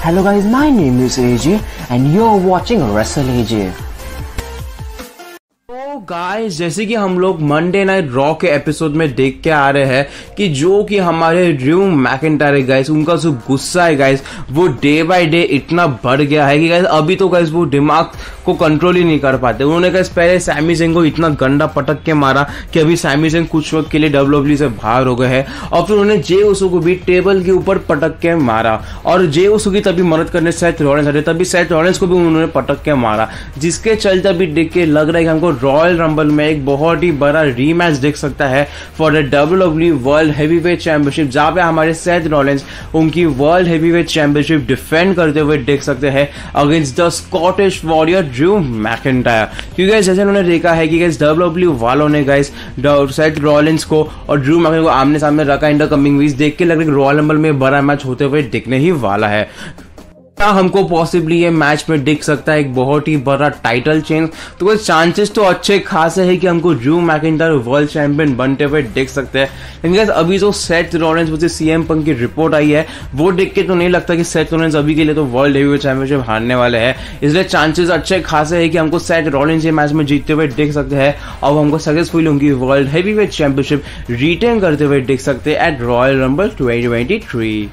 Hello guys, my name is AJ and you're watching Wrestle AJ. तो guys, जैसे कि हम लोग मंडे नाइट रॉ के एपिसोड में देख के आ रहे हैं कि जो कि हमारे ड्रू मैकिंटायर है गाइस, उनका जो गुस्सा है गाइस वो डे बाय डे इतना बढ़ गया है कि गाइस अभी तो गाइस वो दिमाग को कंट्रोल ही नहीं कर पाते। उन्होंने गाइस पहले सैमी ज़िंग को इतना गंदा पटक के मारा कि अभी सैमी ज़िंग कुछ वक्त के लिए WWE से बाहर हो गए हैं, और फिर उन्होंने जे उसो को भी टेबल के ऊपर पटक के मारा, और जे उसो की तभी मदद करने सेथ रॉलिंस आते, तभी सेथ रॉलिंस को भी उन्होंने पटक के मारा, जिसके चलते अभी देख के लग रहा है कि हमको रॉयल रंबल में एक बहुत ही बड़ा रीमैच देख सकता है for the WWE world heavyweight championship, जहां पे हमारे सेथ रॉलिंस उनकी वर्ल्ड हेवीवेट चैंपियनशिप डिफेंड करते हुए देख सकते हैं against the Scottish warrior Drew McIntyre. क्योंकि गाइस जैसे उन्होंने देखा है कि गाइस WWE वालों ने गाइस सेथ रॉलिंस को और ड्रू मैकिंटायर को आमने सामने रखा इन द कमिंग वीक्स, देख के लग रहा है रॉयल रंबल में बड़ा मैच होते हुए दिखने ही वाला है। हमको पॉसिबली ये मैच में दिख सकता है एक बहुत ही बड़ा टाइटल चेंज, तो कुछ चांसेस तो अच्छे खासे है कि हमको ड्रू मैकिंटायर वर्ल्ड चैंपियन बनते हुए देख सकते हैं। लेकिन गाइस अभी जो Seth Rollins versus CM Punk की रिपोर्ट आई है वो देख के तो नहीं लगता कि सेथ रॉलिंस अभी के लिए तो वर्ल्ड हेवीवेट चैंपियनशिप हारने वाले हैं, इसलिए चांसेस अच्छे खासे है कि हमको सेथ रॉलिंस ये मैच में जीतते हुए देख सकते हैं और हमको सक्सेसफुली उनकी वर्ल्ड हेवीवेट चैंपियनशिप रिटेन करते हुए देख सकते हैं एट रॉयल रंबल 2023।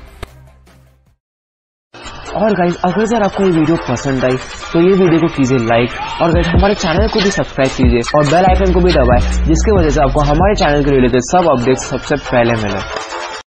और गाइस अगर सर आपको ये वीडियो पसंद आई तो ये वीडियो को कीजिए लाइक, और गाइस हमारे चैनल को भी सब्सक्राइब कीजिए और बेल आइकन को भी दबाएं, जिसकी वजह से आपको हमारे चैनल के रिलेटेड सब अपडेट्स सबसे पहले मिले।